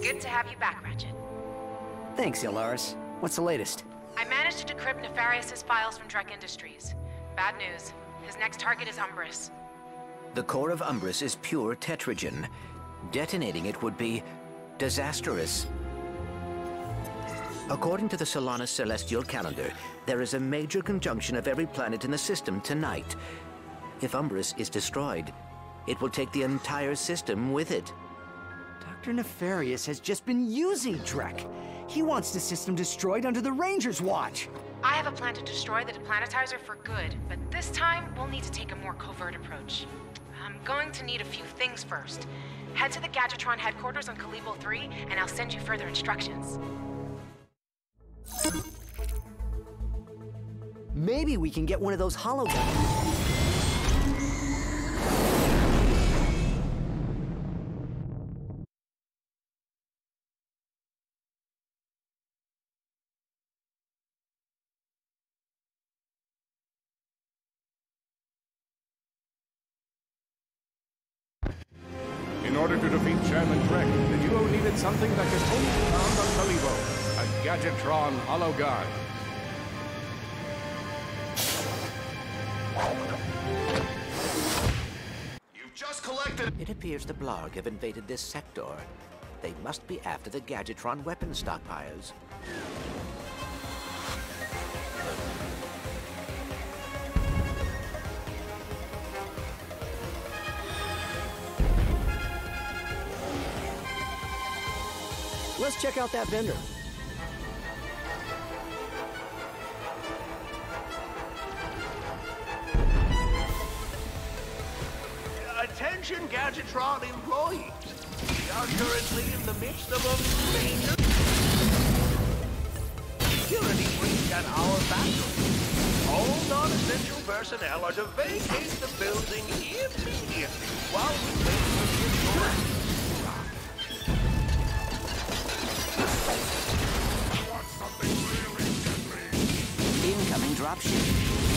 Good to have you back, Ratchet. Thanks, Yolaris. What's the latest? I managed to decrypt Nefarious' files from Drek Industries. Bad news. His next target is Umbris. The core of Umbris is pure tetragen. Detonating it would be disastrous. According to the Solanus celestial calendar, there is a major conjunction of every planet in the system tonight. If Umbris is destroyed, it will take the entire system with it. Dr. Nefarious has just been using Drek. He wants the system destroyed under the Ranger's watch. I have a plan to destroy the Deplanetizer for good, but this time we'll need to take a more covert approach. I'm going to need a few things first. Head to the Gadgetron headquarters on Kalibo 3, and I'll send you further instructions. Maybe we can get one of those holograms. In order to defeat Chairman Drek, the duo needed something that could only be found on Kalibo, a Gadgetron hologuard. You've just collected... It appears the Blarg have invaded this sector. They must be after the Gadgetron weapon stockpiles. Let's check out that vendor. Attention Gadgetron employees. We are currently in the midst of a major security breach at our factory. All non-essential personnel are to vacate the building immediately while we wait for the authorities. Incoming dropship.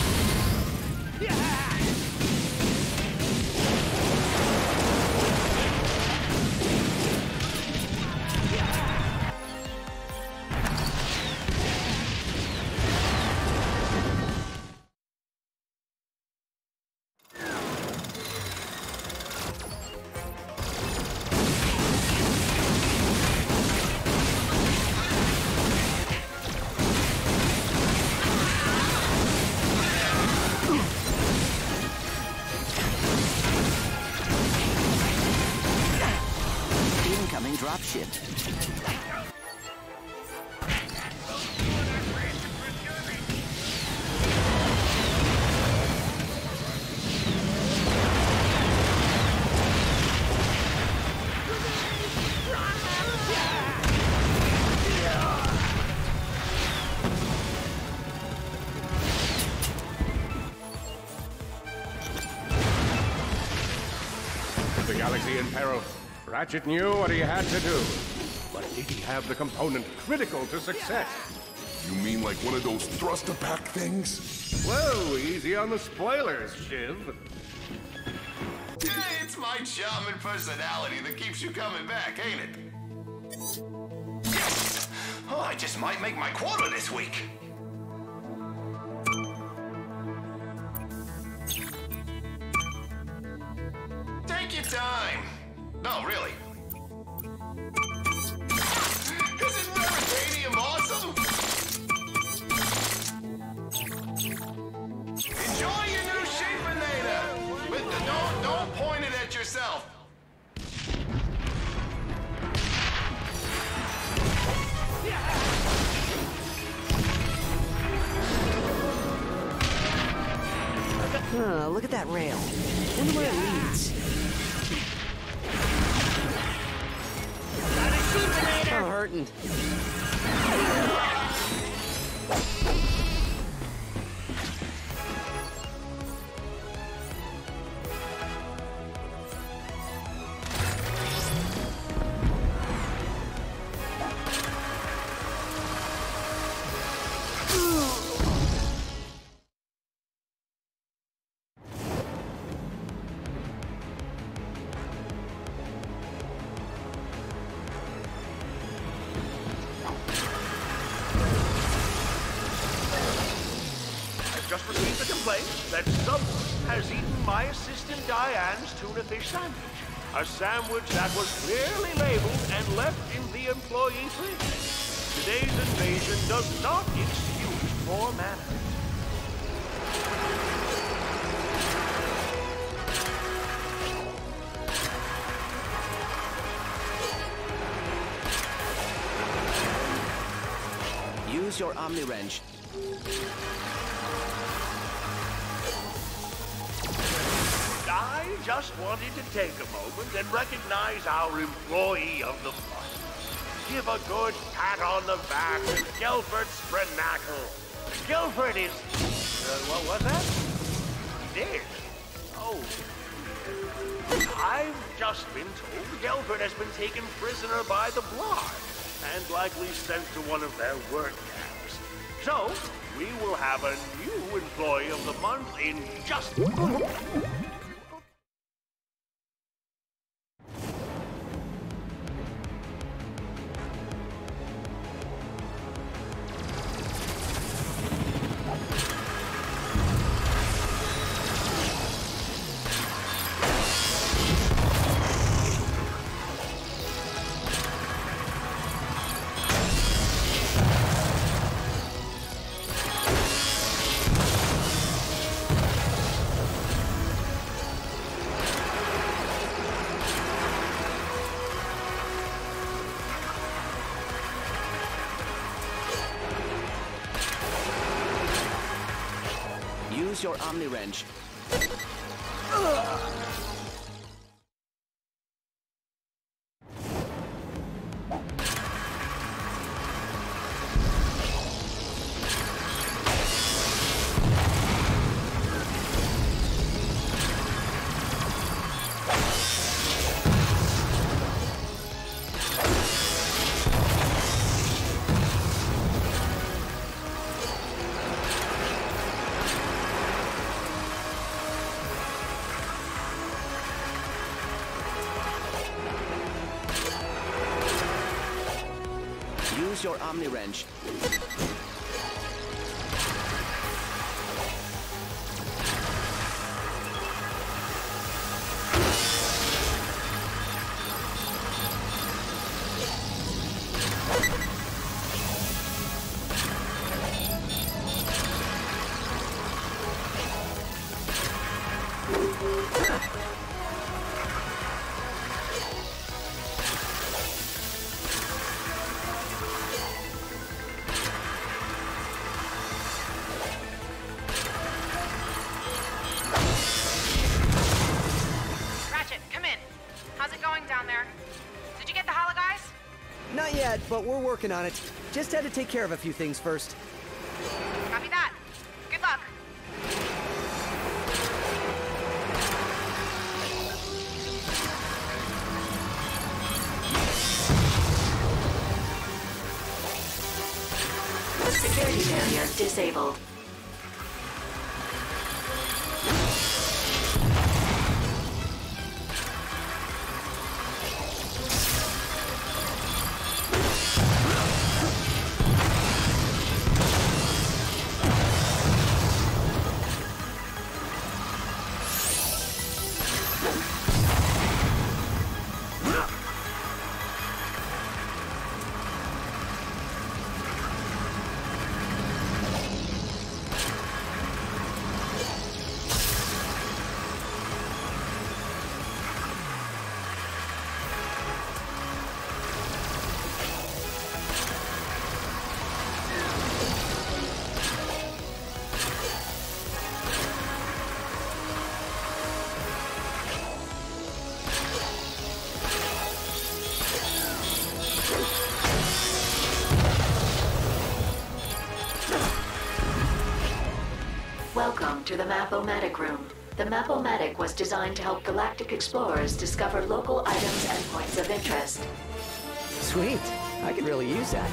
Incoming dropship. The galaxy in peril. Ratchet knew what he had to do. But did he have the component critical to success? You mean like one of those thruster-pack things? Whoa, easy on the spoilers, Shiv. Yeah, it's my charming personality that keeps you coming back, ain't it? Yes! Oh, I just might make my quota this week. Take your time. No, really. Isn't Veritanium awesome? Enjoy your new Shapeinator! But don't point it at yourself. Look at that rail. Wonder where it leads. Oh, hurting. received a complaint that someone has eaten my assistant Diane's tuna fish sandwich. A sandwich that was clearly labeled and left in the employee fridge. Today's invasion does not excuse poor manners. Use your Omni Wrench. I just wanted to take a moment and recognize our employee of the month. Give a good pat on the back to Gelfert Spranackle. Gelfert is... what was that? Dead. Oh. I've just been told Gelfert has been taken prisoner by the Blood and likely sent to one of their work camps. So, we will have a new employee of the month in just... Use your Omni Wrench. Use your Omni Wrench. Not yet, but we're working on it. Just had to take care of a few things first. Copy that. Good luck. Security barrier disabled. Welcome to the Map-O-Matic room. The Map-O-Matic was designed to help galactic explorers discover local items and points of interest. Sweet. I could really use that.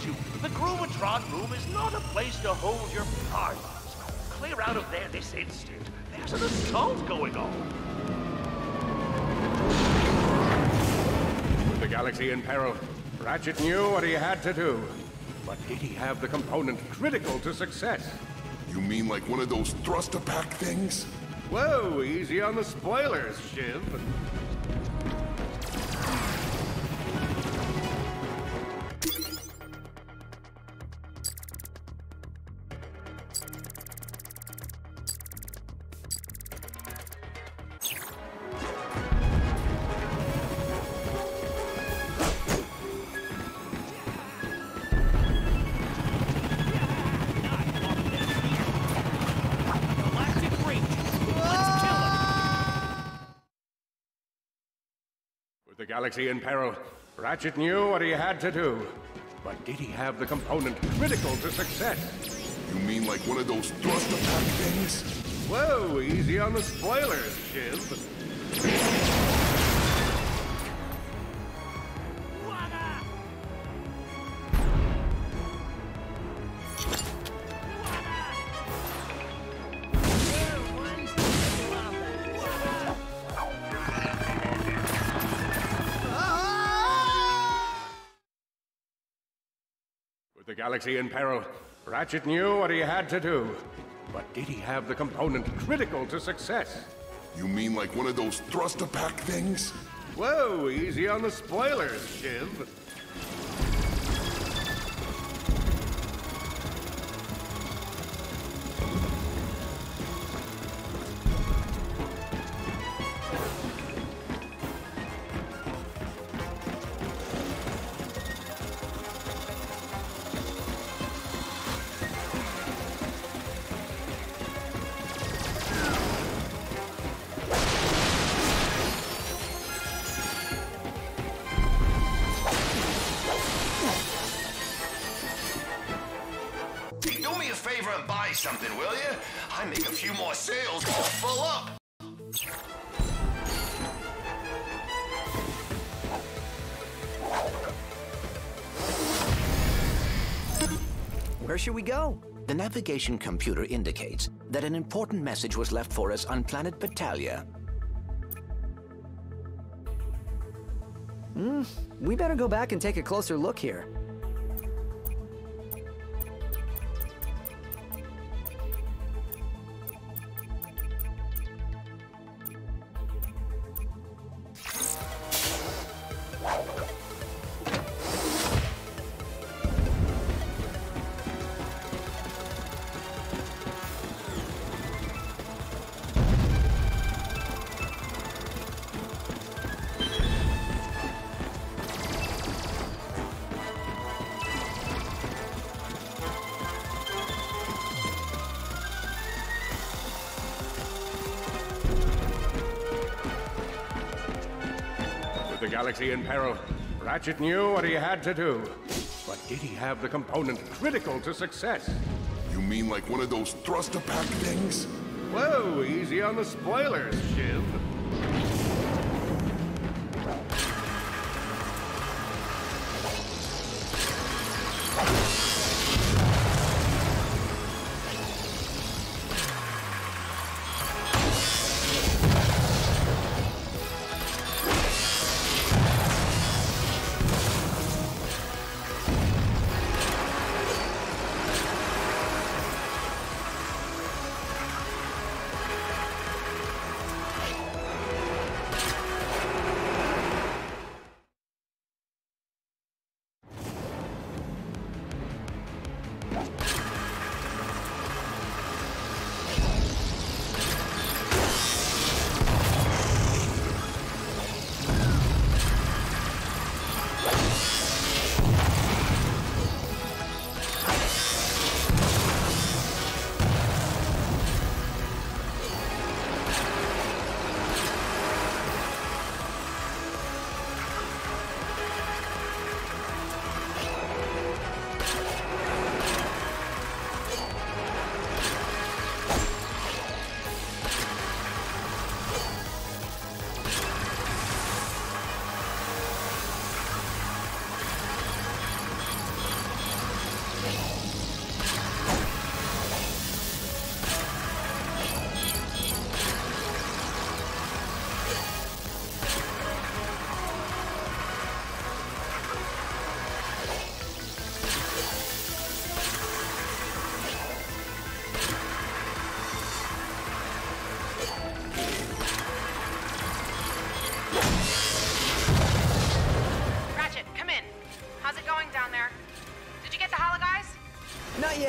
you. The Groomatron room is not a place to hold your parties. Clear out of there this instant. There's an assault going on. With the galaxy in peril, Ratchet knew what he had to do. But did he have the component critical to success? You mean like one of those thruster-pack things? Whoa, easy on the spoilers, Shiv. With the galaxy in peril, Ratchet knew what he had to do. But did he have the component critical to success? You mean like one of those thruster-pack things? Whoa, easy on the spoilers, Shiv. With the galaxy in peril, Ratchet knew what he had to do. But did he have the component critical to success? You mean like one of those thruster-pack things? Whoa, easy on the spoilers, Shiv. And buy something, will you? I make a few more sales, all full up. Where should we go? The navigation computer indicates that an important message was left for us on planet Battalia. We better go back and take a closer look here. With the galaxy in peril, Ratchet knew what he had to do. But did he have the component critical to success? You mean like one of those thruster-pack things? Whoa, easy on the spoilers, Shiv.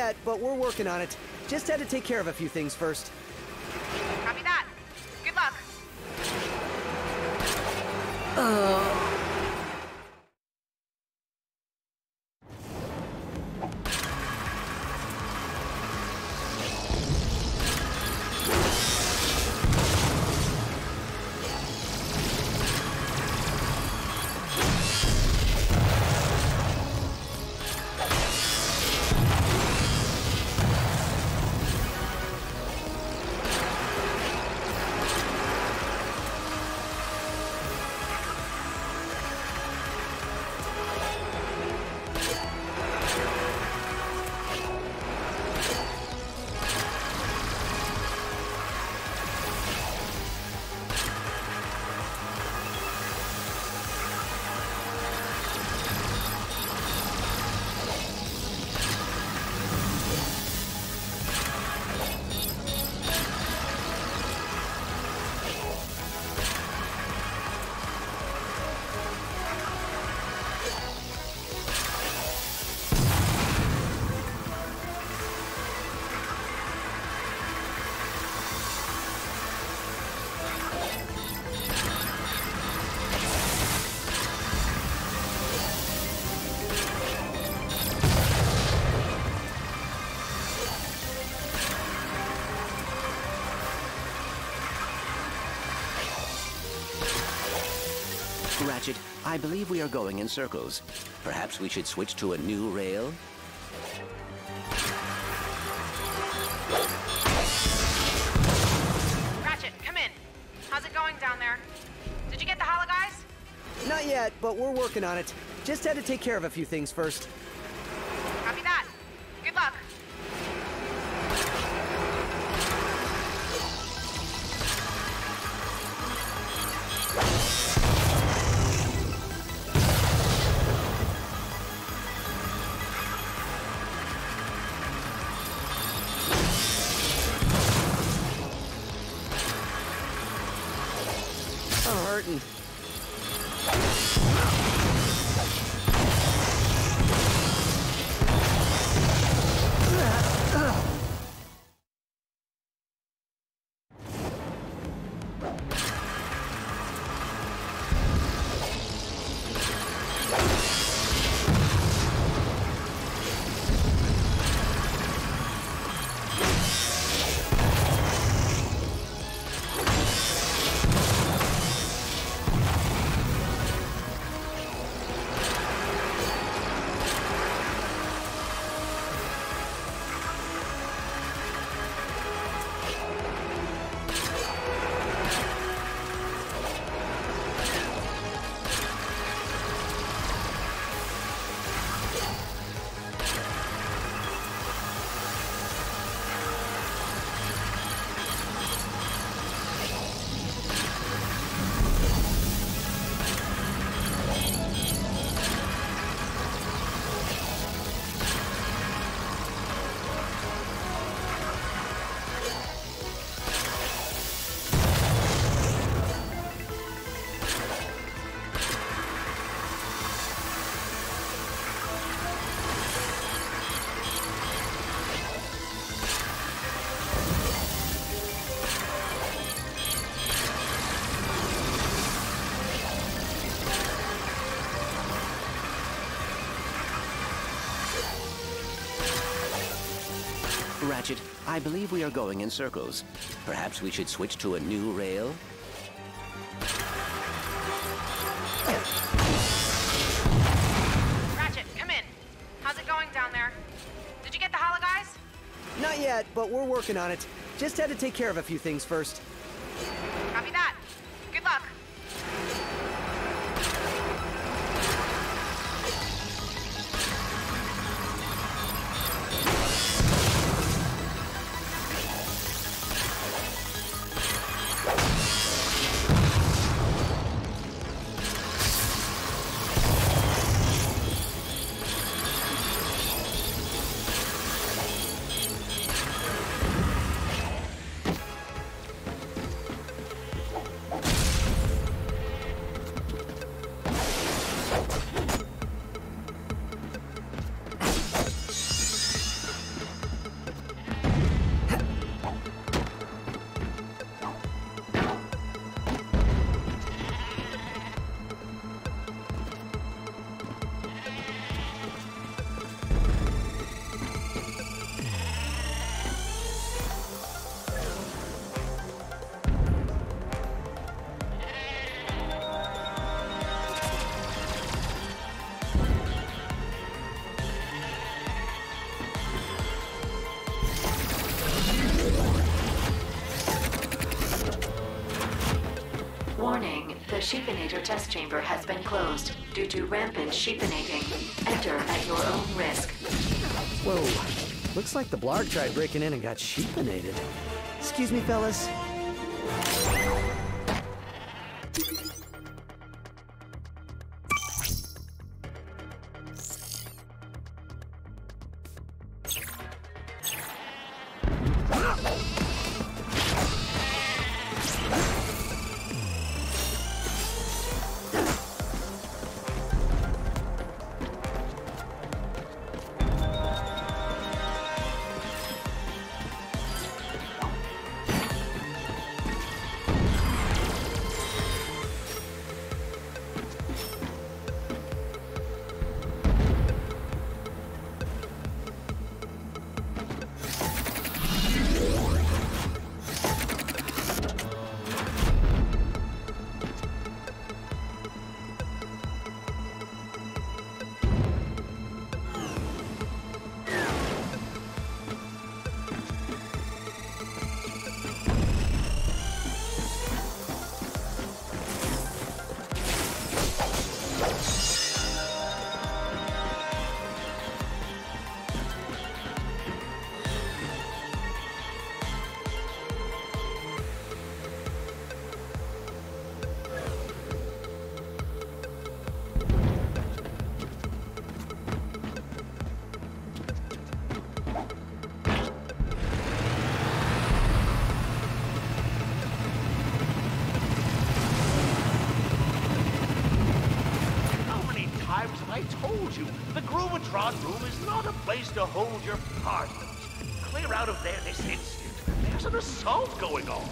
yet, but we're working on it. Just had to take care of a few things first. Copy that. Good luck. Ratchet, I believe we are going in circles. Perhaps we should switch to a new rail? Ratchet, come in. How's it going down there? Did you get the holo guys? Not yet, but we're working on it. Just had to take care of a few things first. Copy that. Good luck. Oh, hurting. Ratchet, I believe we are going in circles. Perhaps we should switch to a new rail? Ratchet, come in. How's it going down there? Did you get the holo guys? Not yet, but we're working on it. Just had to take care of a few things first. Copy that. Good luck. Warning, the sheepinator test chamber has been closed due to rampant sheepinating. Enter at your own risk. Whoa. Looks like the Blarg tried breaking in and got sheepinated. Excuse me, fellas. I told you, the Groovatron room is not a place to hold your partners. Clear out of there this instant. There's an assault going on.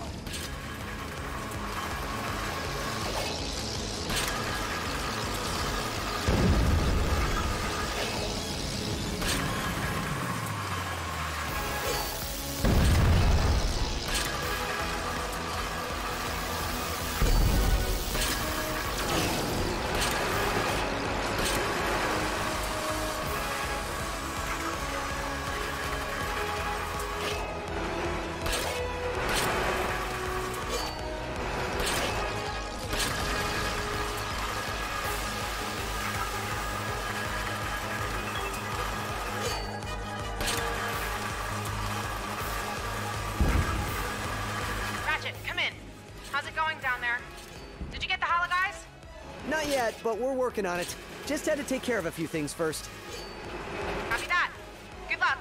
Not yet, but we're working on it. Just had to take care of a few things first. Copy that. Good luck.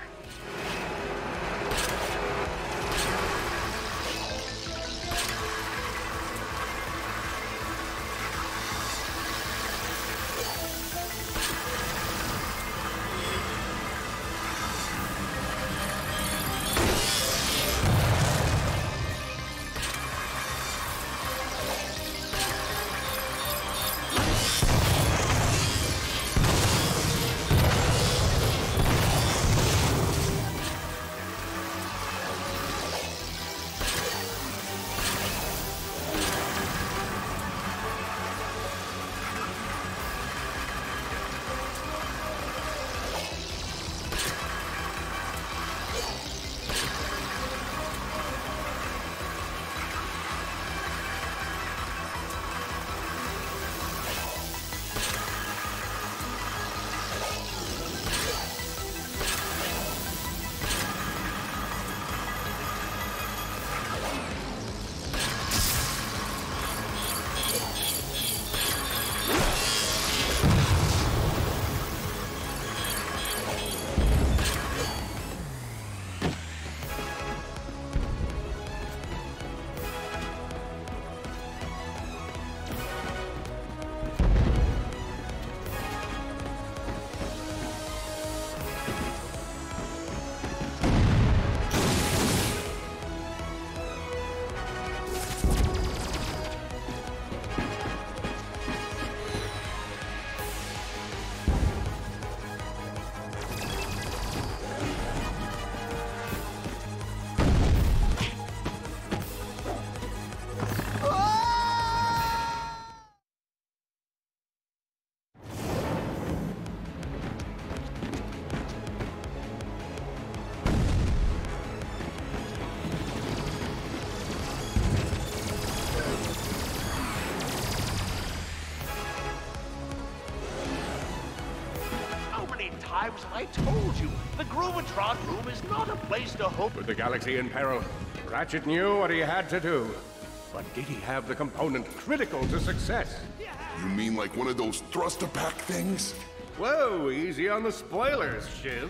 lives, I told you, the Groovatron room is not a place to hope. With the galaxy in peril, Ratchet knew what he had to do. But did he have the component critical to success? You mean like one of those thruster pack things? Whoa, easy on the spoilers, Shiv.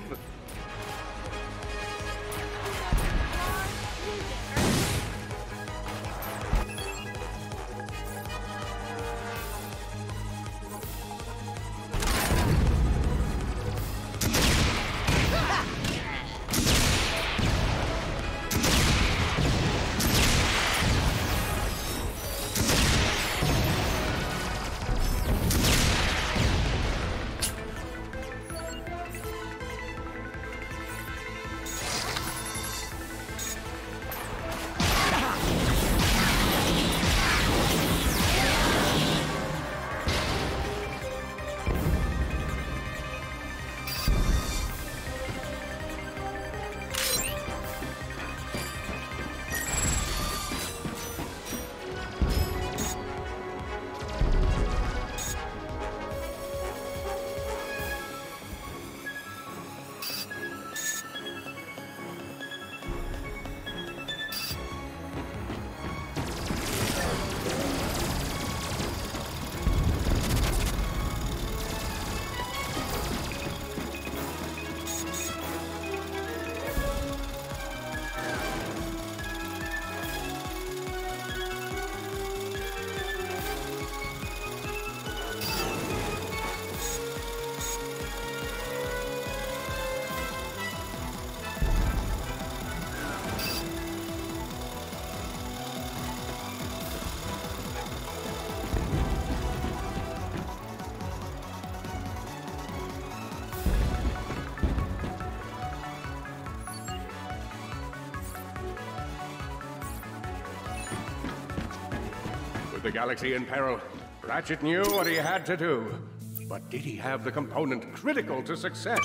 The galaxy in peril, Ratchet knew what he had to do. But did he have the component critical to success?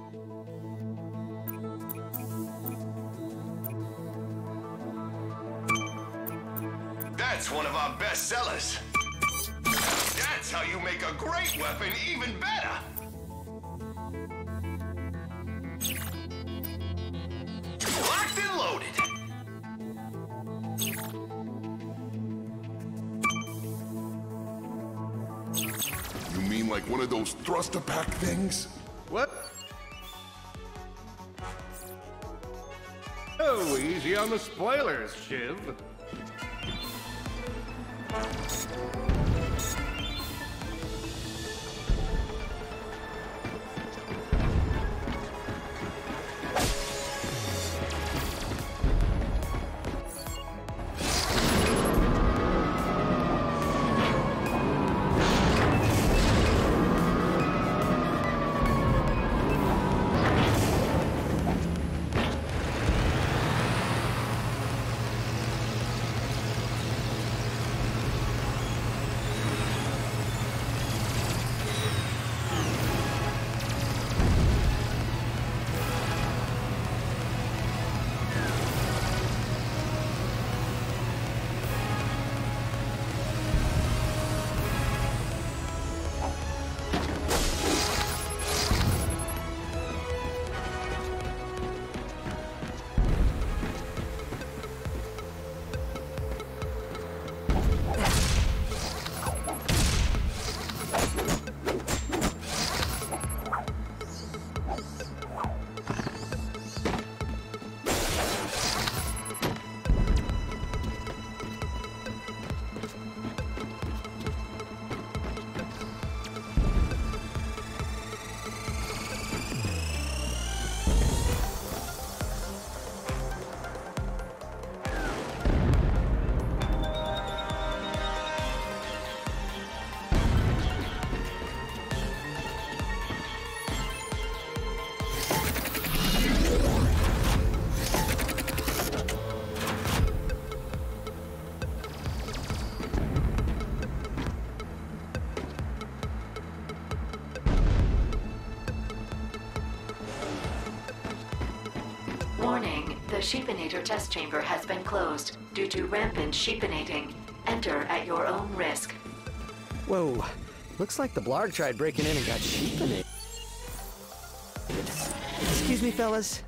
That's one of our best sellers. That's how you make a great weapon even better. Locked and loaded. You mean like one of those thruster pack things? What? Oh, easy on the spoilers, Shiv. Warning, the Sheepinator test chamber has been closed due to rampant sheepinating. Enter at your own risk. Whoa, looks like the Blarg tried breaking in and got sheepinated. Excuse me, fellas.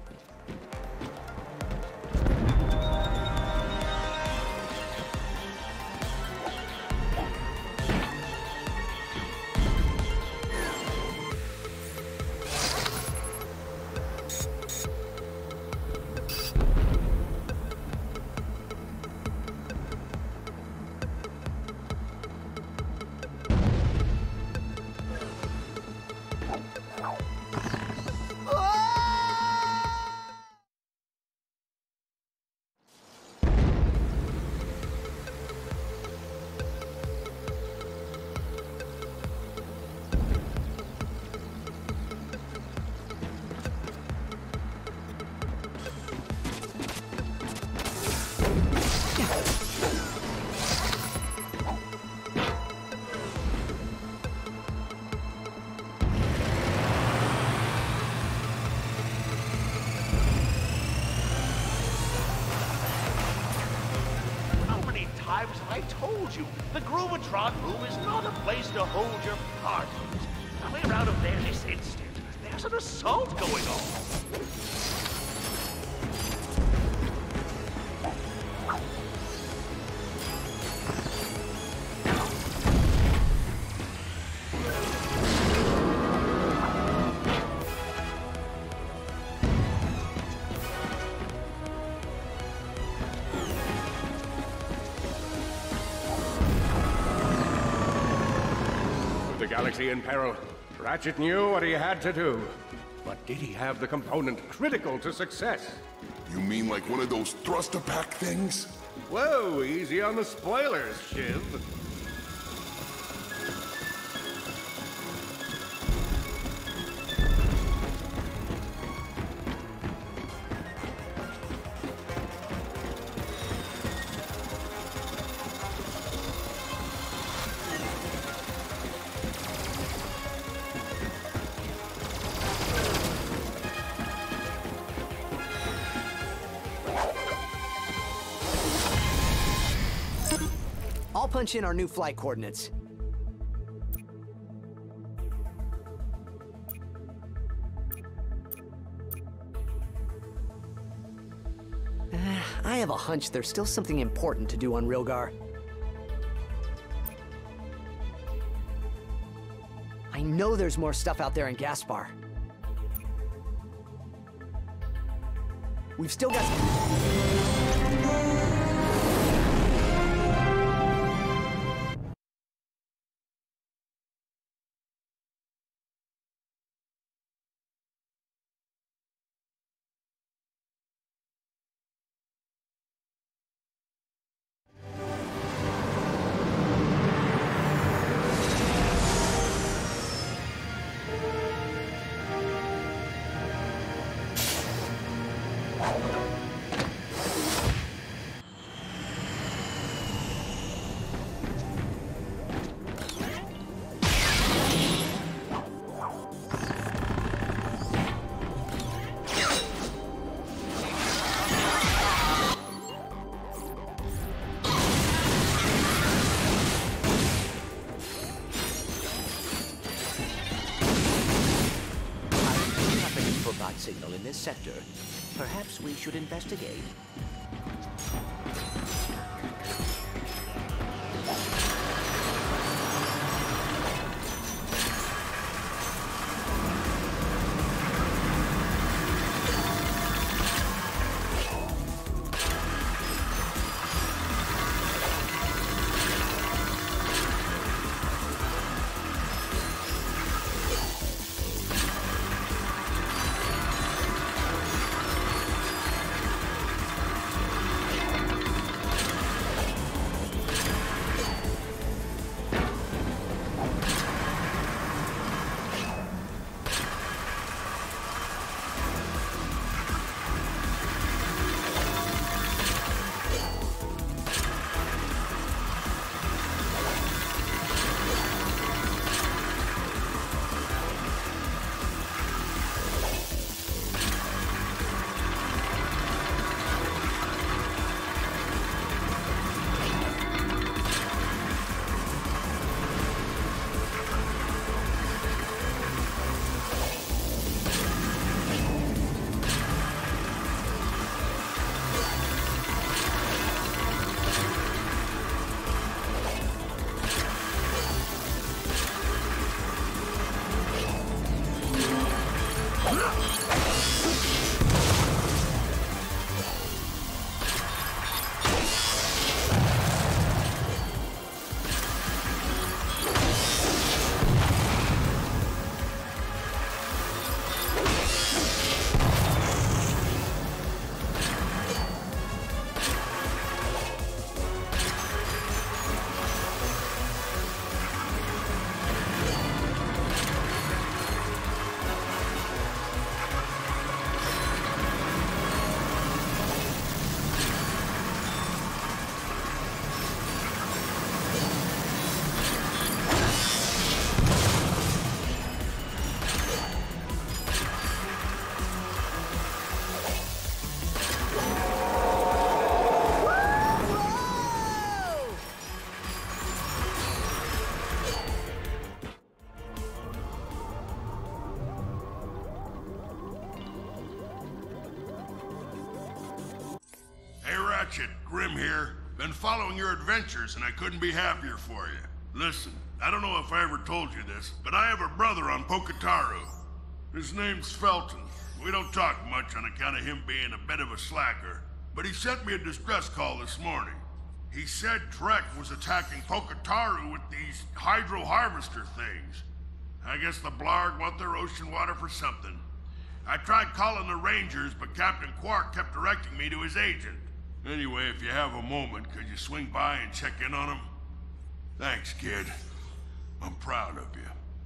I told you, the Groovatron room is not a place to hold your parties. We're out of there this instant. There's an assault going on. The galaxy in peril. Ratchet knew what he had to do. But did he have the component critical to success? You mean like one of those thruster pack things? Whoa, easy on the spoilers, Shiv. I'll punch in our new flight coordinates. I have a hunch there's still something important to do on Rilgar. I know there's more stuff out there in Gaspar. We've still got... signal in this sector. Perhaps we should investigate. Ratchet, Grim here. Been following your adventures, and I couldn't be happier for you. Listen, I don't know if I ever told you this, but I have a brother on Poketaru. His name's Felton. We don't talk much on account of him being a bit of a slacker, but he sent me a distress call this morning. He said Drek was attacking Poketaru with these hydro harvester things. I guess the Blarg want their ocean water for something. I tried calling the Rangers, but Captain Quark kept directing me to his agent. Anyway, if you have a moment, could you swing by and check in on him? Thanks, kid. I'm proud of you.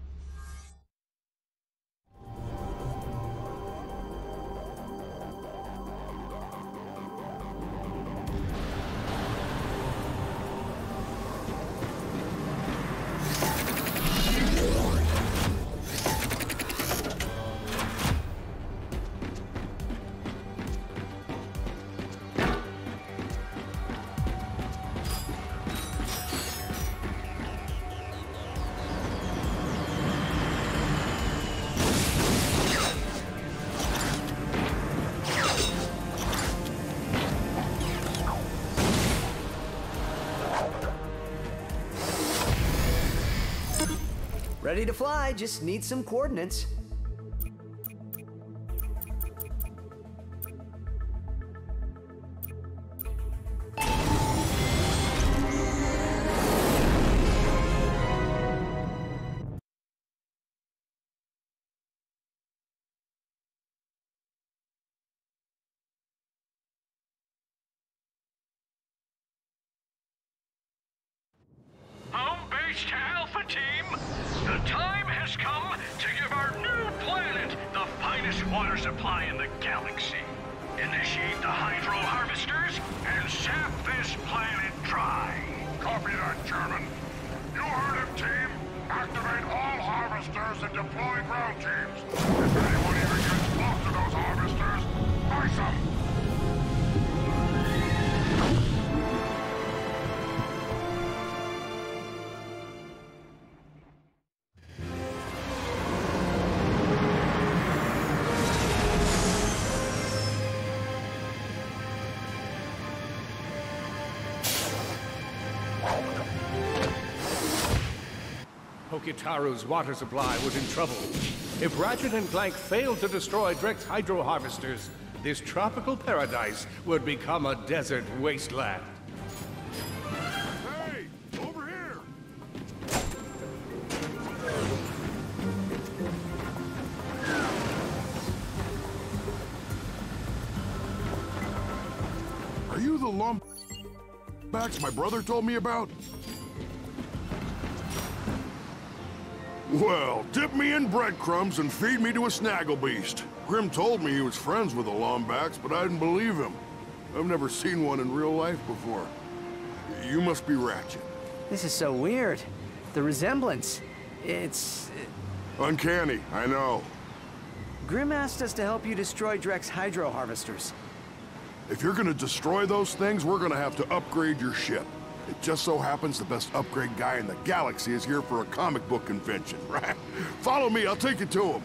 Ready to fly, just need some coordinates. Home base to Alpha Team. The time has come to give our new planet the finest water supply in the galaxy. Initiate the hydro harvesters and sap this planet dry. Copy that, German. You heard him, team. Activate all harvesters and deploy ground teams. If anyone even gets close to those harvesters, ice them! Poketaru's water supply was in trouble. If Ratchet and Clank failed to destroy Drek's hydro harvesters, this tropical paradise would become a desert wasteland. Hey! Over here! Are you the Lombax my brother told me about? Well, dip me in breadcrumbs and feed me to a snagglebeast. Grim told me he was friends with the Lombax, but I didn't believe him. I've never seen one in real life before. You must be Ratchet. This is so weird. The resemblance. It's... Uncanny, I know. Grim asked us to help you destroy Drek's hydro harvesters. If you're gonna destroy those things, we're gonna have to upgrade your ship. It just so happens the best upgrade guy in the galaxy is here for a comic book convention, right? Follow me, I'll take you to him.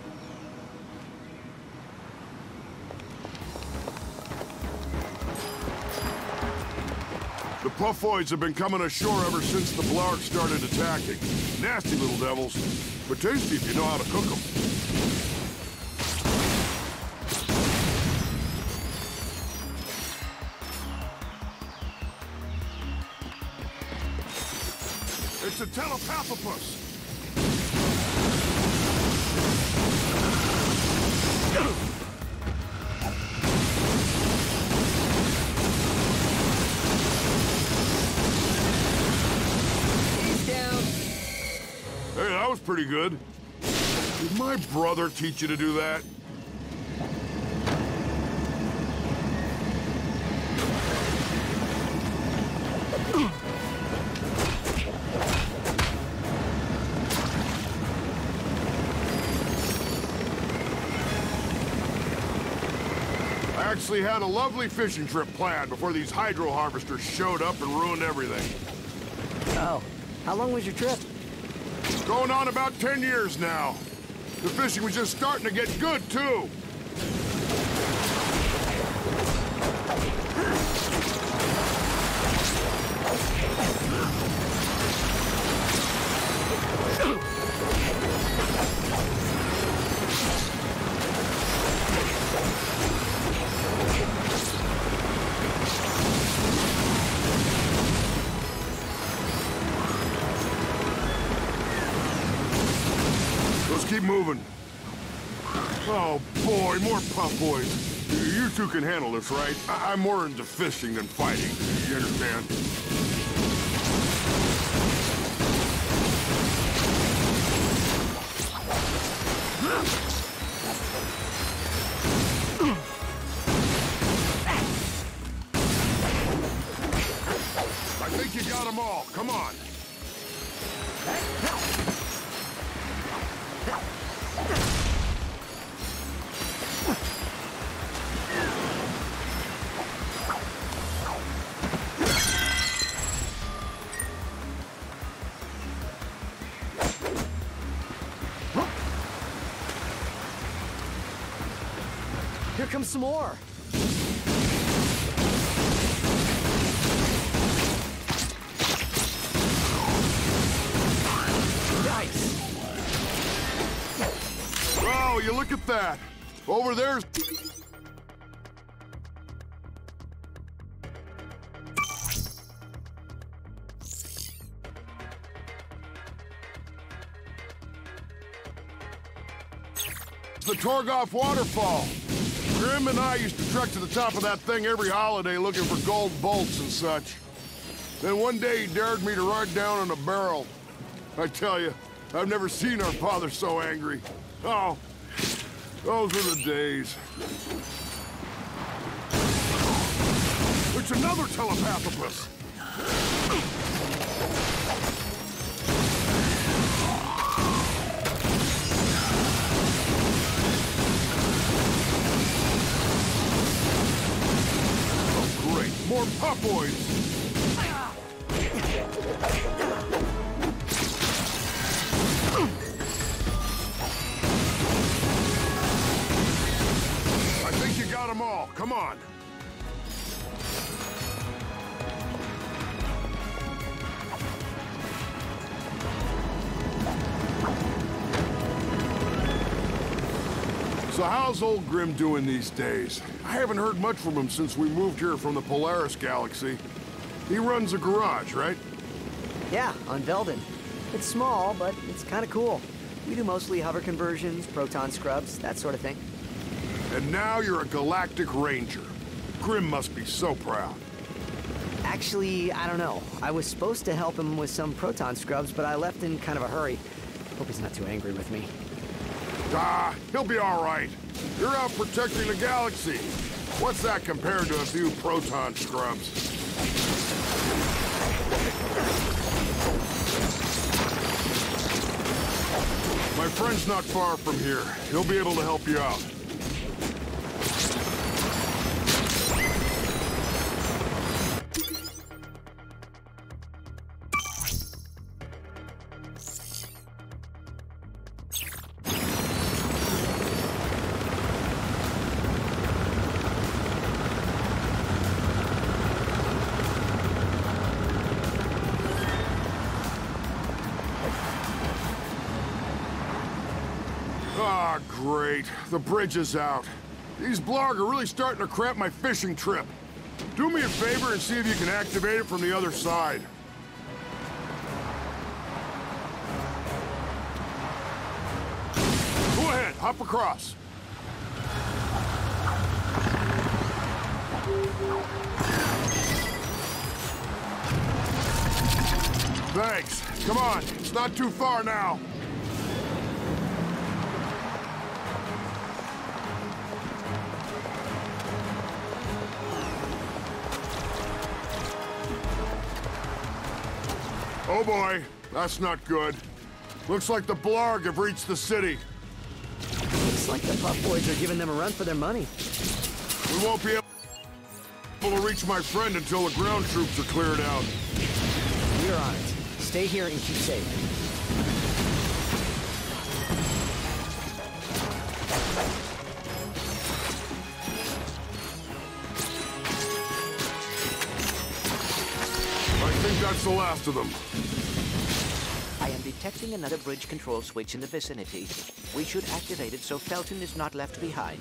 The Puffoids have been coming ashore ever since the Blarg started attacking. Nasty little devils, but tasty if you know how to cook them. It's a telepathopus! He's down. Hey, that was pretty good. Did my brother teach you to do that? I actually had a lovely fishing trip planned before these hydro harvesters showed up and ruined everything. Oh, how long was your trip? Going on about 10 years now. The fishing was just starting to get good, too. keep moving. Oh boy, more puff boys. You two can handle this, right? I'm more into fishing than fighting. You understand? I think you got them all. Come on. Here comes some more. Nice. Oh, you look at that. Over there's... the Torgoff Waterfall. Grim and I used to trek to the top of that thing every holiday looking for gold bolts and such. Then one day he dared me to ride down on a barrel. I tell you, I've never seen our father so angry. Oh, those were the days. It's another telepathopus. More pup boys! I think you got them all. Come on. So how's old Grim doing these days? I haven't heard much from him since we moved here from the Polaris Galaxy. He runs a garage, right? Yeah, on Veldin. It's small, but it's kind of cool. We do mostly hover conversions, proton scrubs, that sort of thing. And now you're a Galactic Ranger. Grim must be so proud. Actually, I don't know. I was supposed to help him with some proton scrubs, but I left in kind of a hurry. Hope he's not too angry with me. Ah, he'll be all right. You're out protecting the galaxy. What's that compared to a few proton scrubs? My friend's not far from here. He'll be able to help you out. Ah, great. The bridge is out. These Blarg are really starting to cramp my fishing trip. Do me a favor and see if you can activate it from the other side. Go ahead, hop across. Thanks. Come on, it's not too far now. Oh boy, that's not good. Looks like the Blarg have reached the city. Looks like the Puff Boys are giving them a run for their money. We won't be able to reach my friend until the ground troops are cleared out. We're on it. Stay here and keep safe. I think that's the last of them. I am detecting another bridge control switch in the vicinity. We should activate it so Felton is not left behind.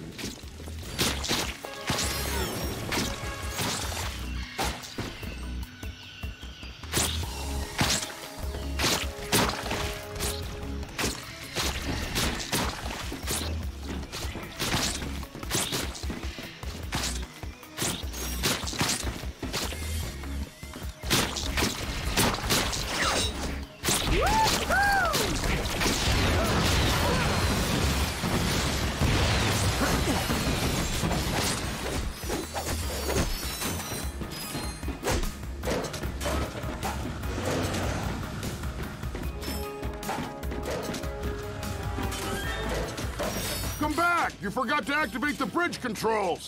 back! You forgot to activate the bridge controls!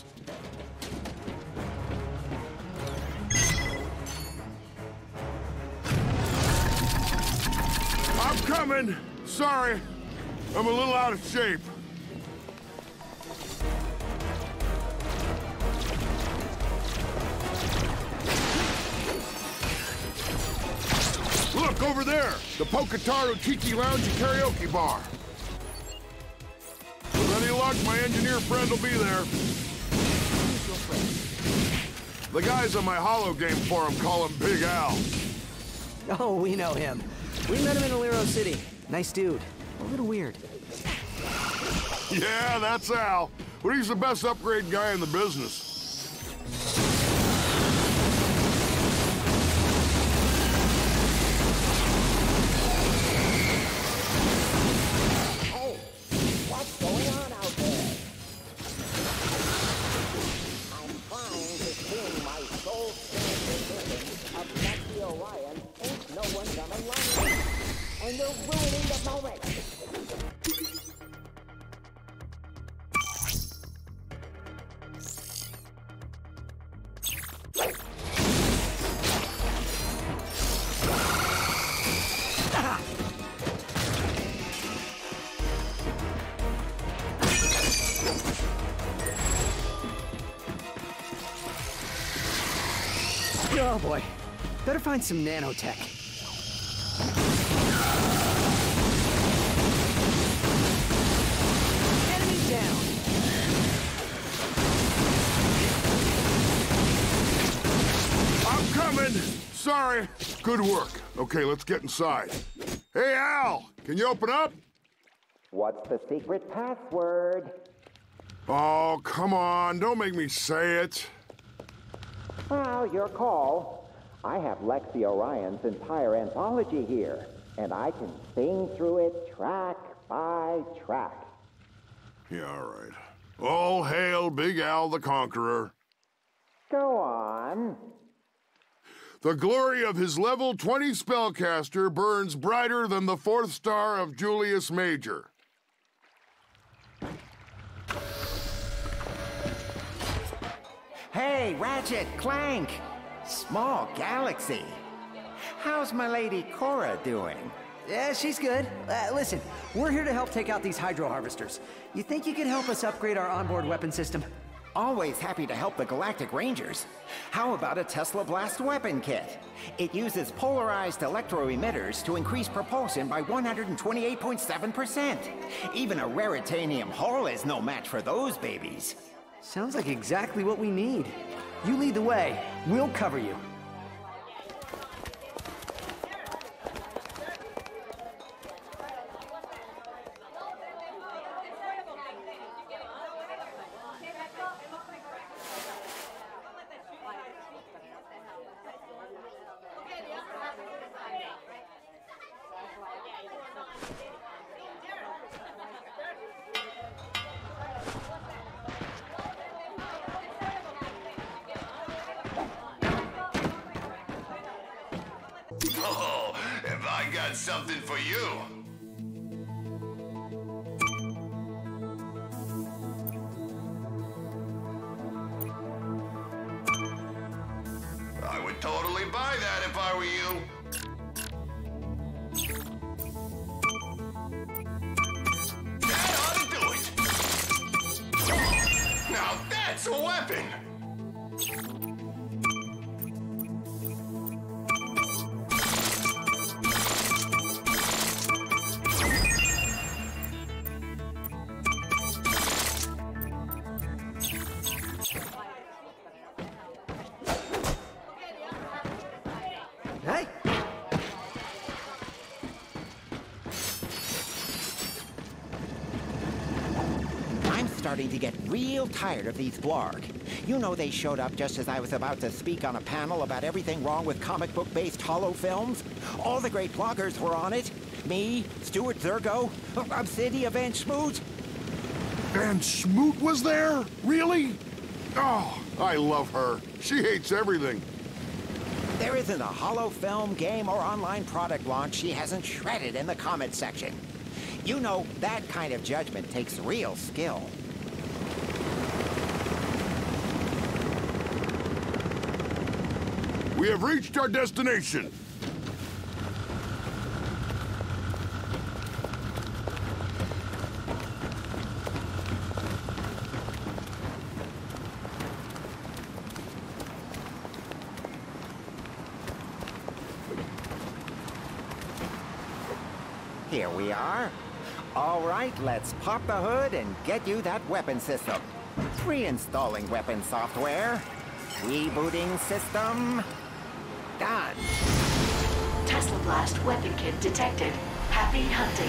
I'm coming! Sorry, I'm a little out of shape. Look, over there! The Poketaru Tiki Lounge and Karaoke Bar. With any luck, my engineer friend will be there. The guys on my Holo game forum call him Big Al. Oh, we know him. We met him in Alero City. Nice dude. A little weird. Yeah, that's Al. But he's the best upgrade guy in the business. And you're ruining the moment! Oh boy. Better find some nanotech. Enemy down. I'm coming! Sorry. Good work. Okay, let's get inside. Hey, Al! Can you open up? What's the secret password? Oh, come on. Don't make me say it. Well, your call. I have Lexi Orion's entire anthology here, and I can sing through it track by track. Yeah, all right. All hail Big Al the Conqueror. Go on. The glory of his level 20 spellcaster burns brighter than the 4th star of Julius Major. Hey, Ratchet, Clank! Small galaxy. How's my lady Cora doing? Yeah, she's good. Listen, we're here to help take out these hydro harvesters. You think you could help us upgrade our onboard weapon system? Always happy to help the Galactic Rangers. How about a Tesla Blast weapon kit? It uses polarized electro-emitters to increase propulsion by 128.7%. Even a Raritanium hull is no match for those babies. Sounds like exactly what we need. You lead the way. We'll cover you. Oh, have I got something for you? I would totally buy that if I were you. That ought to do it. Now that's a weapon. Hey! I'm starting to get real tired of these Blarg. You know they showed up just as I was about to speak on a panel about everything wrong with comic book-based holo films. All the great bloggers were on it. Me, Stuart Zergo, Obsidia Van Schmoot. Van Schmoot was there? Really? Oh, I love her. She hates everything. There isn't a holo film, game, or online product launch she hasn't shredded in the comment section. You know, that kind of judgment takes real skill. We have reached our destination. Here we are. All right, let's pop the hood and get you that weapon system. Reinstalling weapon software. Rebooting system. Done. Tesla Blast weapon kit detected. Happy hunting.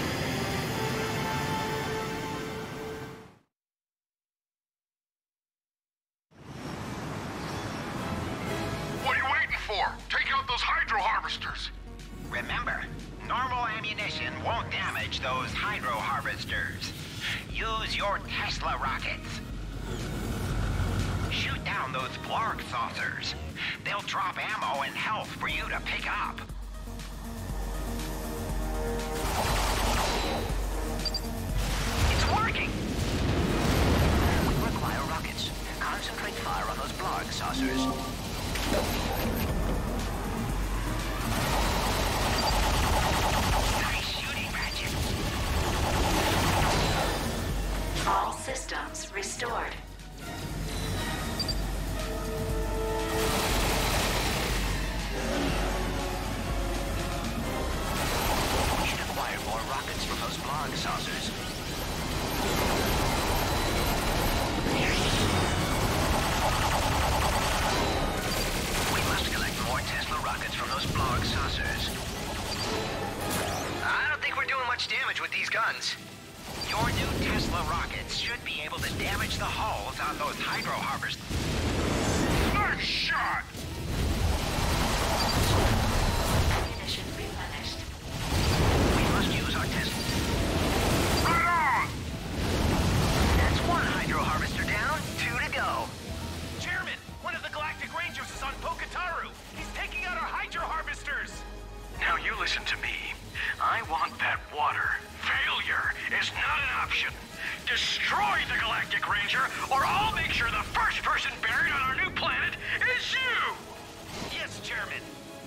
What are you waiting for? Take out those hydro harvesters. Remember, normal ammunition won't damage those hydro harvesters. Use your Tesla rockets. Shoot down those Blarg saucers. They'll drop ammo and health for you to pick up. It's working! We require rockets. Concentrate fire on those Blarg saucers. Nice shooting, Ratchet. All systems restored. We should acquire more rockets from those Blarg saucers. We must collect more Tesla rockets from those Blarg saucers. I don't think we're doing much damage with these guns. Your new Tesla rockets should be able to damage the hulls on those hydro harvesters. Nice shot! Ammunition replenished. We must use our Tesla. Right on! That's one hydro harvester down, 2 to go. Chairman, one of the Galactic Rangers is on Poketaru. He's taking out our hydro harvesters. Now you listen to me. I want that water. Failure is not an option. Destroy the Galactic Ranger, or I'll make sure the first person buried on our new planet is you! Yes, Chairman.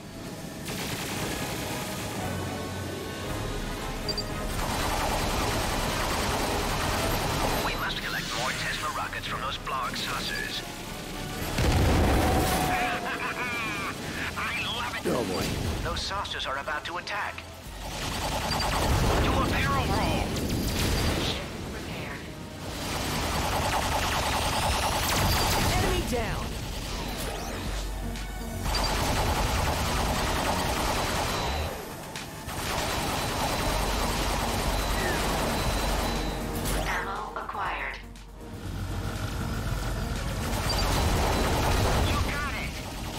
We must collect more Tesla rockets from those Blarg saucers. I love it! Oh boy. Those saucers are about to attack. Do a barrel roll! Ship repaired. Enemy down! Ammo acquired. You got it!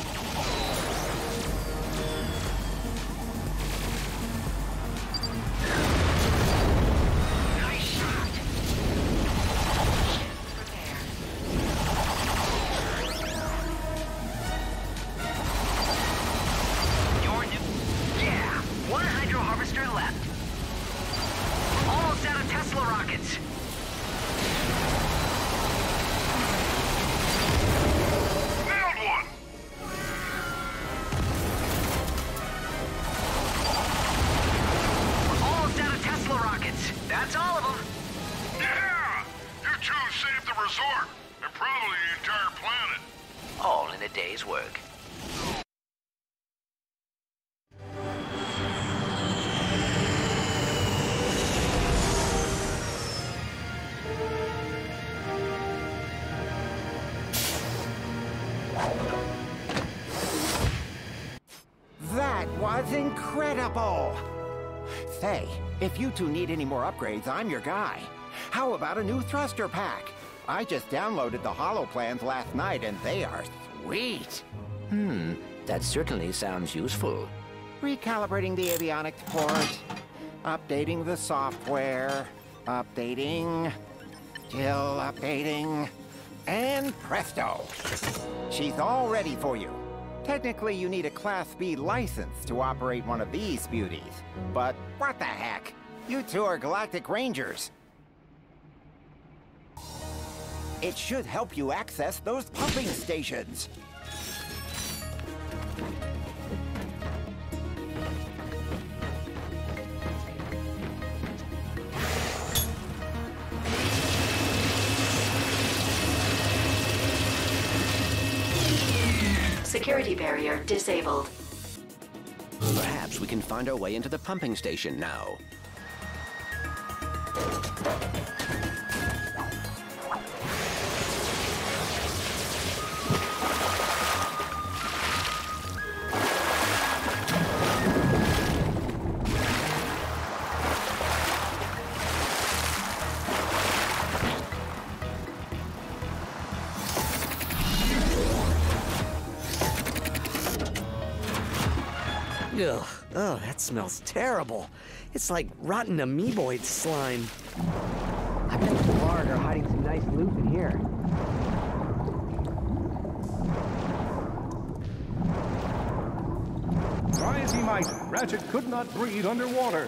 Nice shot! Ship repaired. Your new... Yeah! One hydro harvester left. Almost out of Tesla rockets. Nailed one! Almost out of Tesla rockets. That's all of them. Yeah! You two saved the resort, and probably the entire planet. All in a day's work. That was incredible! Say, if you two need any more upgrades, I'm your guy. How about a new thruster pack? I just downloaded the holo plans last night and they are sweet. That certainly sounds useful. Recalibrating the avionics port, updating the software, updating, still updating, and presto! She's all ready for you. Technically, you need a Class B license to operate one of these beauties. But what the heck? You two are Galactic Rangers. It should help you access those pumping stations. Security barrier disabled. Perhaps we can find our way into the pumping station now. Ugh. Oh, that smells terrible. It's like rotten amoeboid slime. I bet the Blarg are hiding some nice loot in here. Try as he might, Ratchet could not breathe underwater.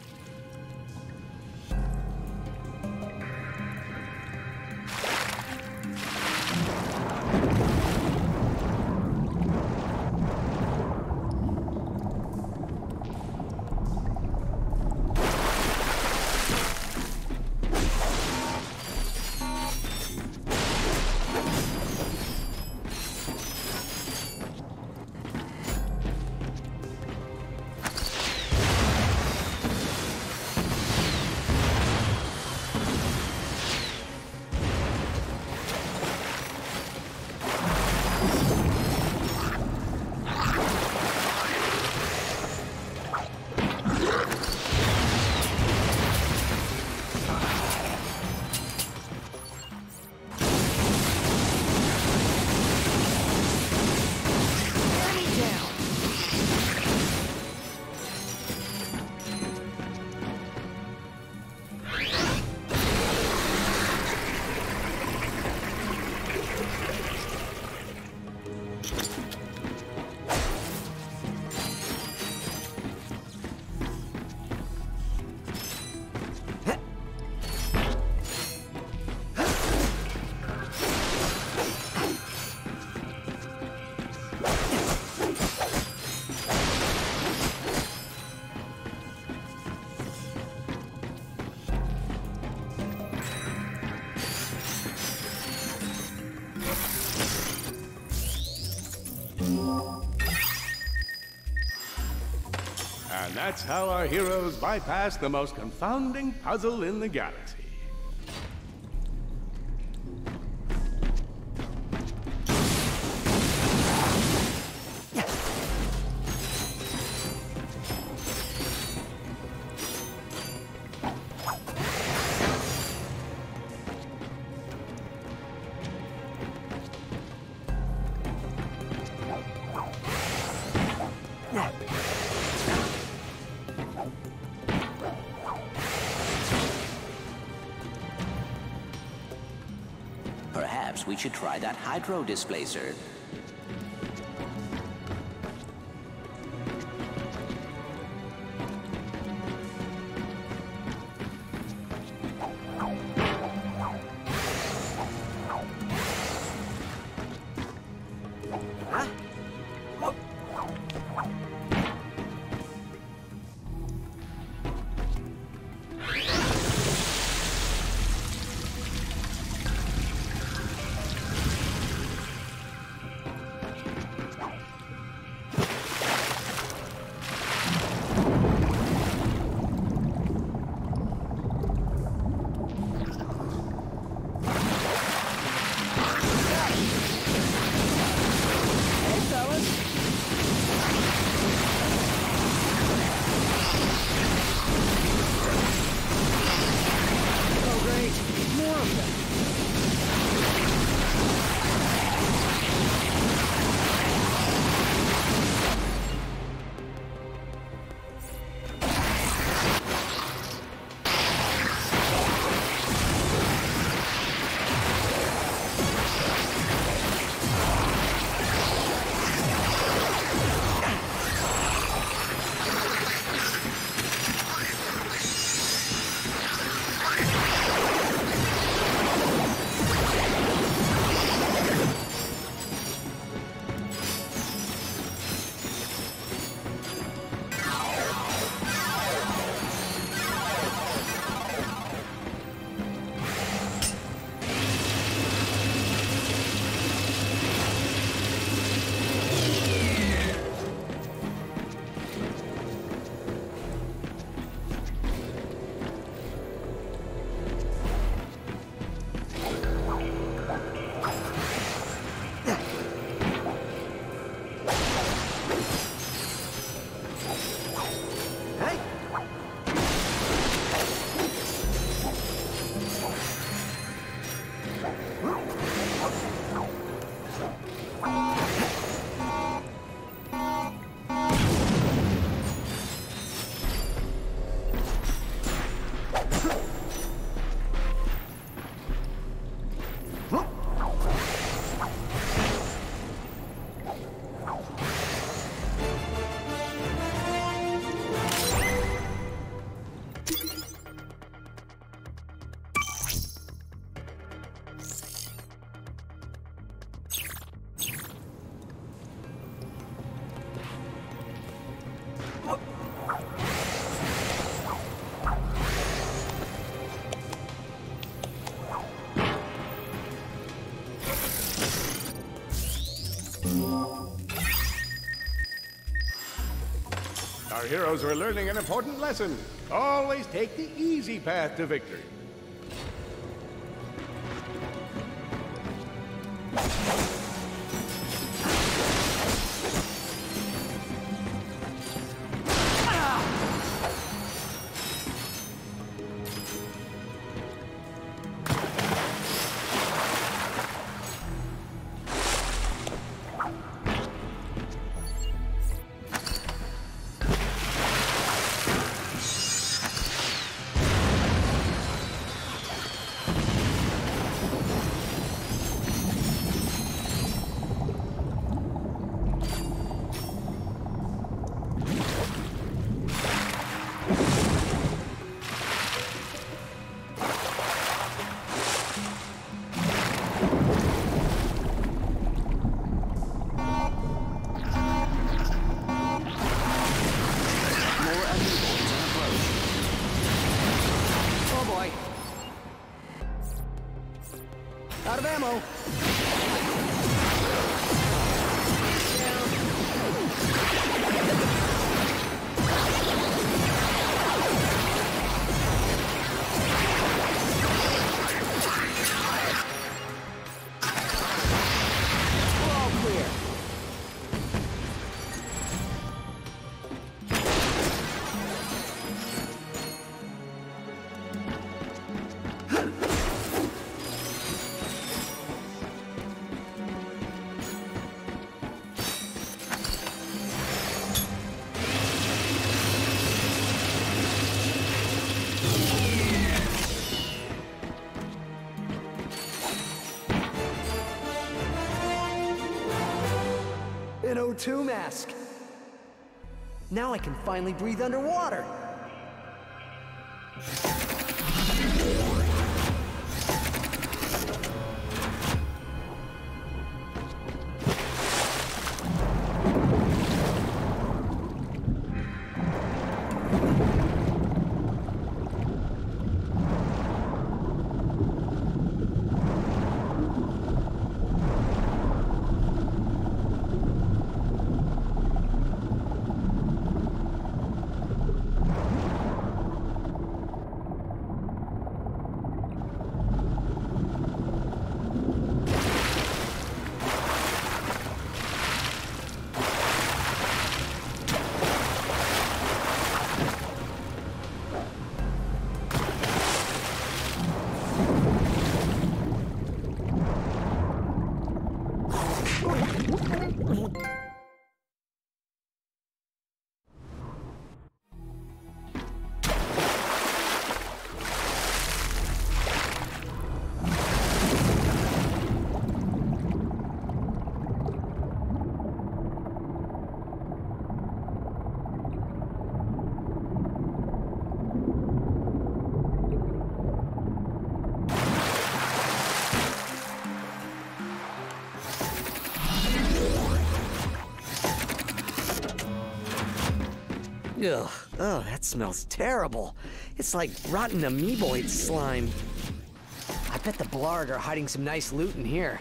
And that's how our heroes bypass the most confounding puzzle in the galaxy. Perhaps we should try that hydro displacer. Our heroes are learning an important lesson. Always take the easy path to victory. Out of ammo. We're all clear. An O2 mask. Now I can finally breathe underwater. Ugh. Oh, that smells terrible. It's like rotten amoeboid slime. I bet the Blarg are hiding some nice loot in here.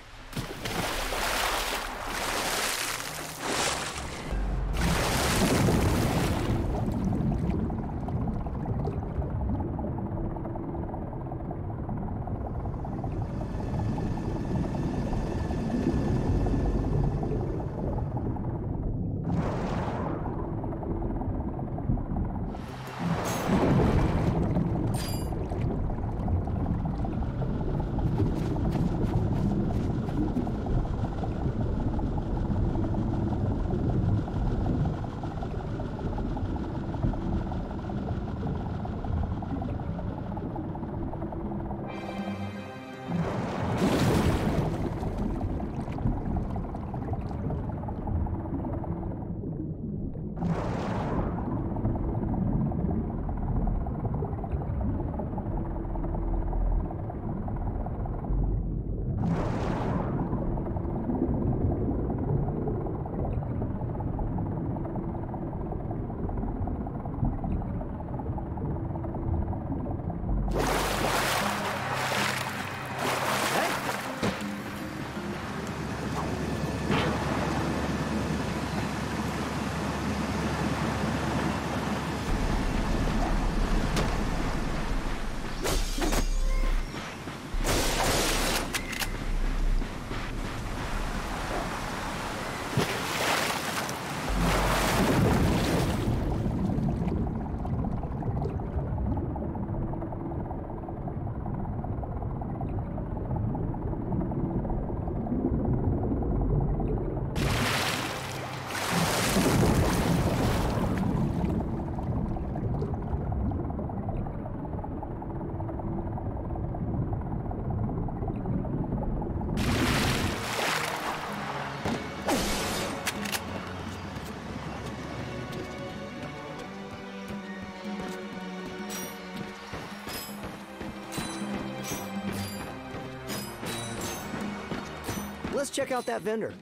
Let's check out that vendor.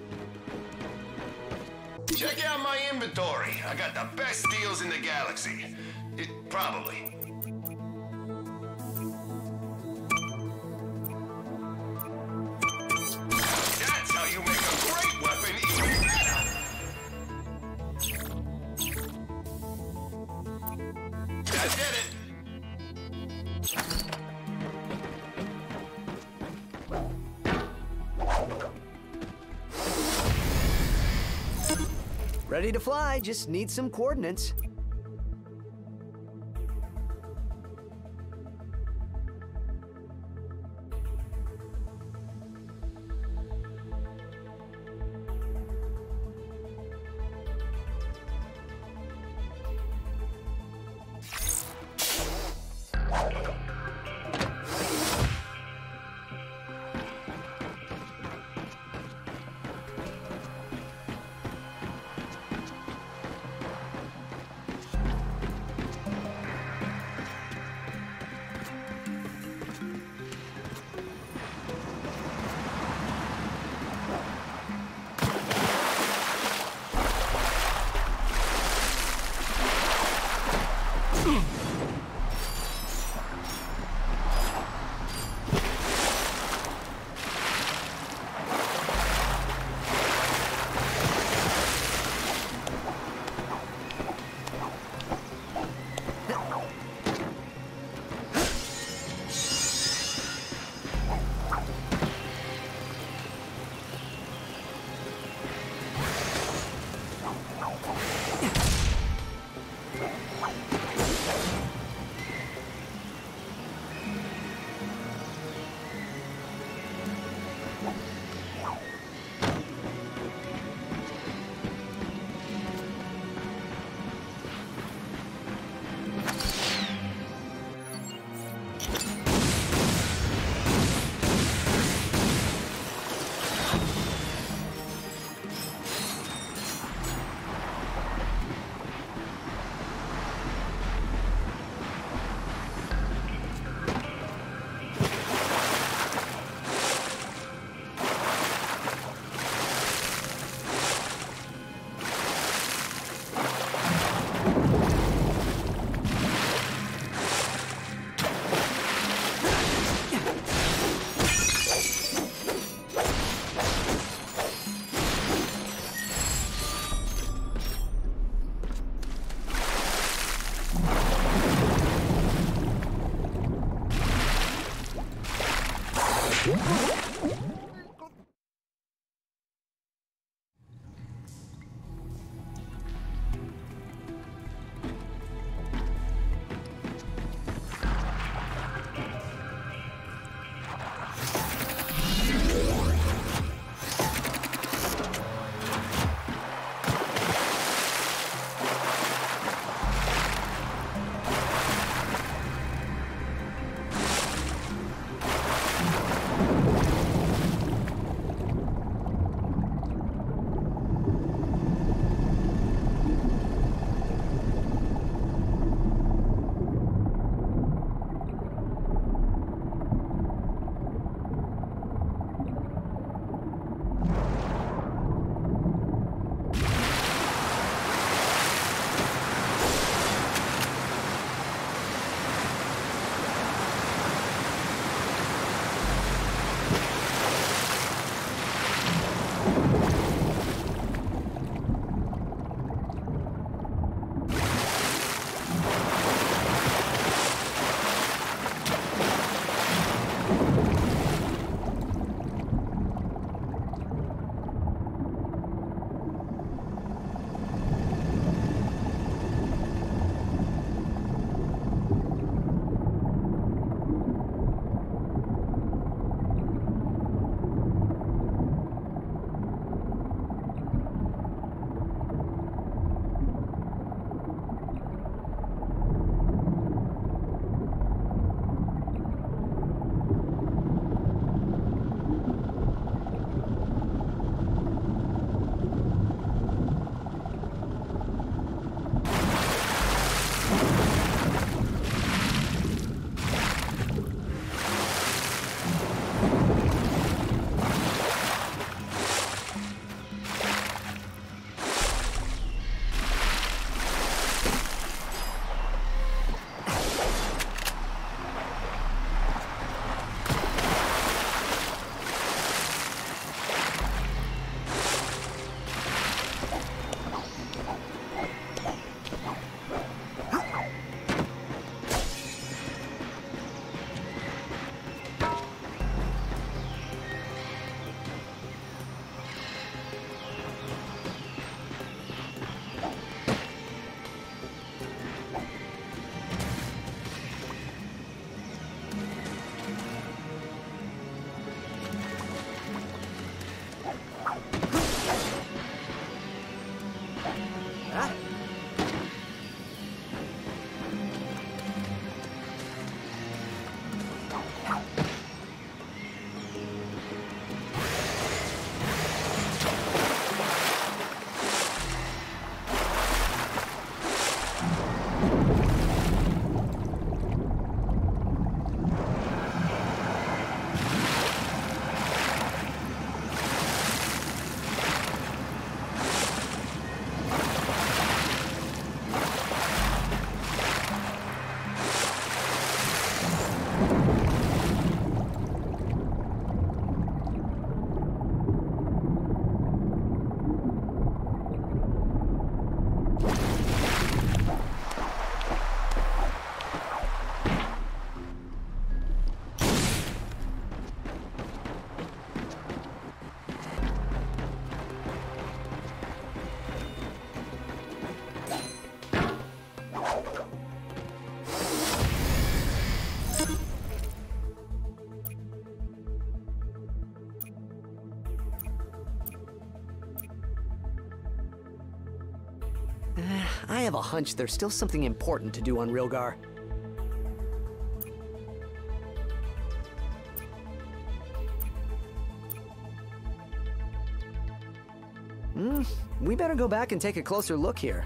Check out my inventory. I got the best deals in the galaxy. Probably. That's how you make a great weapon even better! That did it! Ready to fly, just need some coordinates. have a hunch there's still something important to do on Rilgar. We better go back and take a closer look here.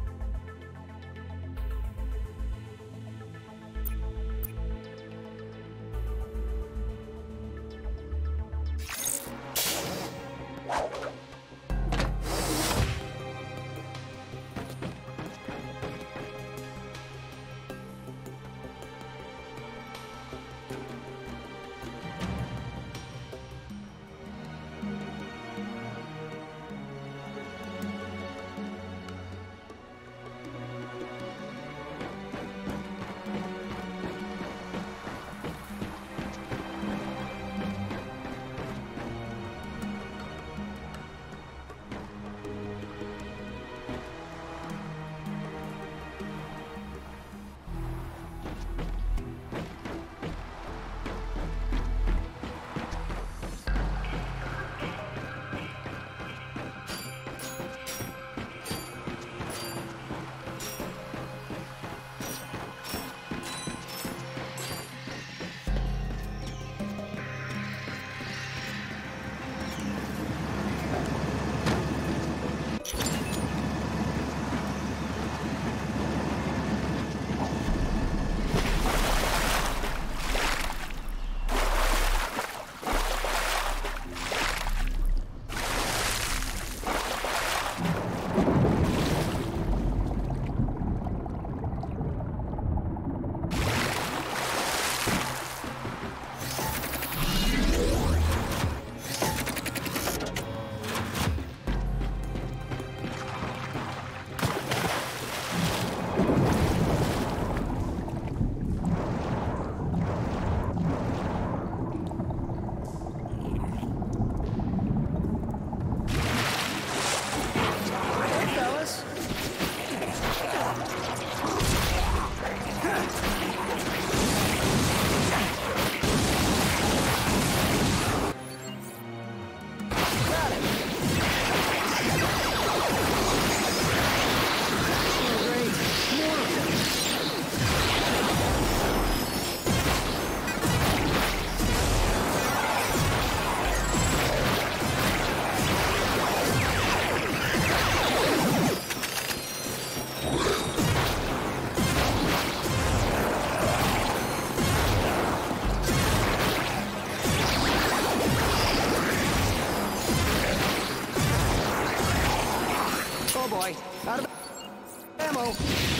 Out of ammo.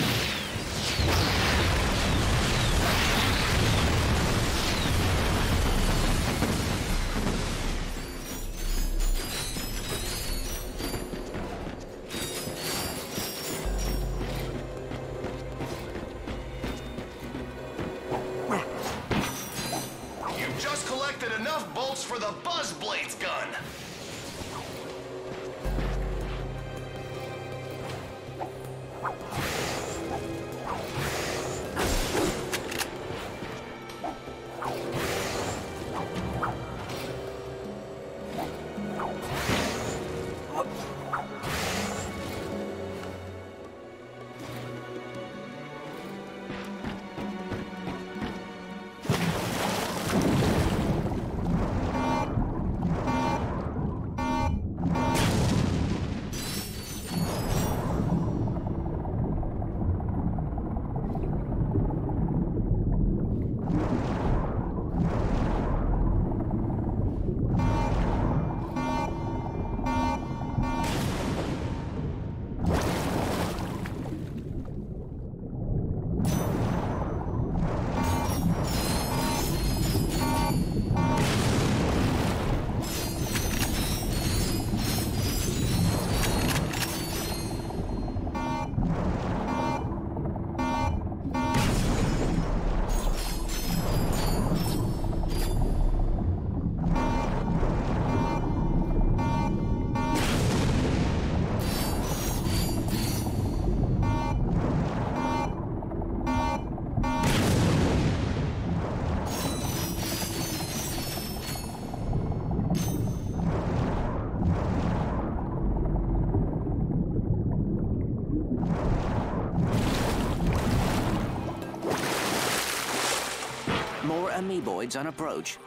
You've just collected enough bolts for the Buzz Blades gun. More amoeboids on approach.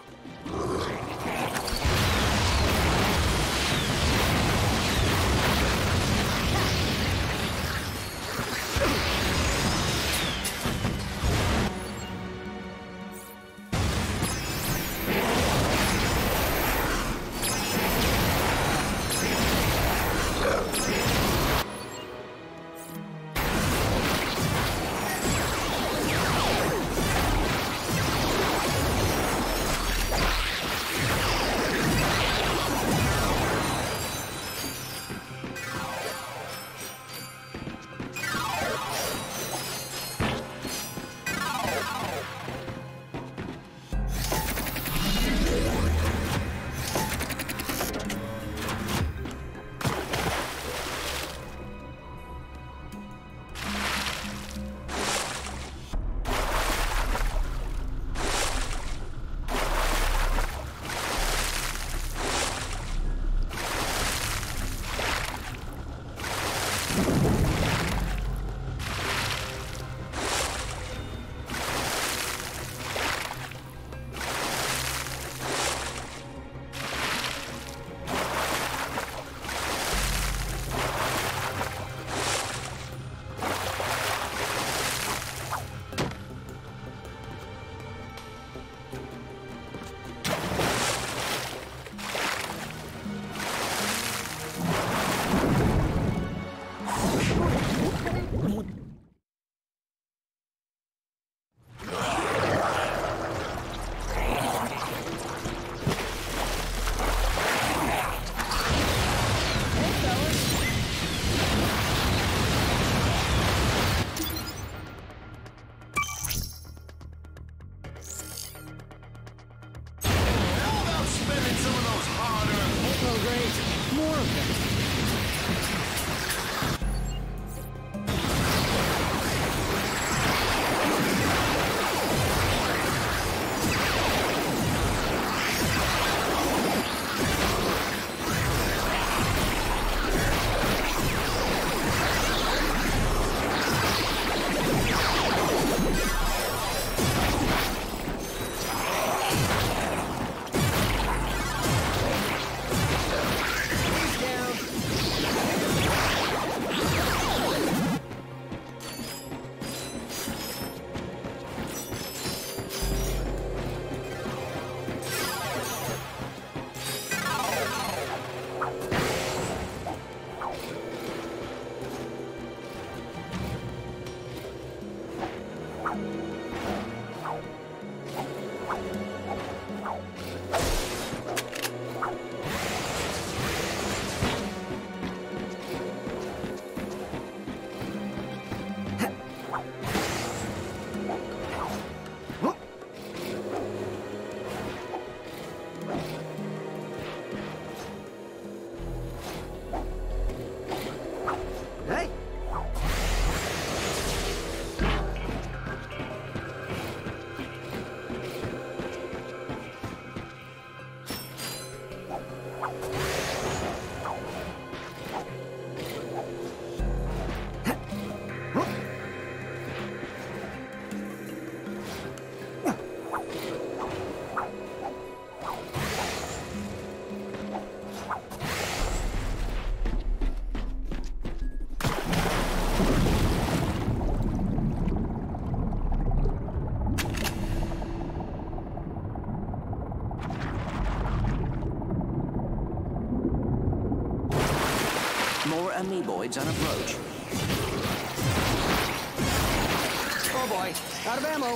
More amoeboids on approach. Oh boy, out of ammo.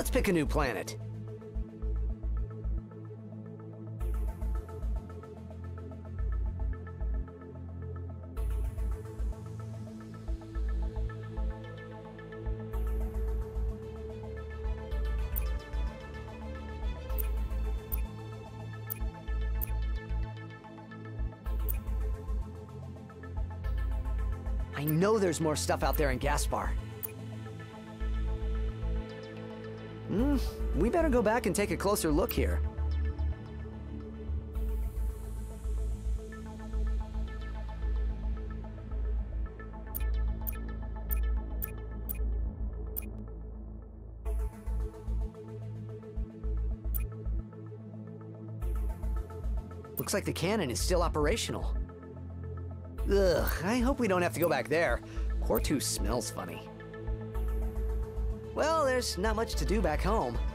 Let's pick a new planet. I know there's more stuff out there in Gaspar. We better go back and take a closer look here. Looks like the cannon is still operational. Ugh, I hope we don't have to go back there. Core 2 smells funny. Well, there's not much to do back home.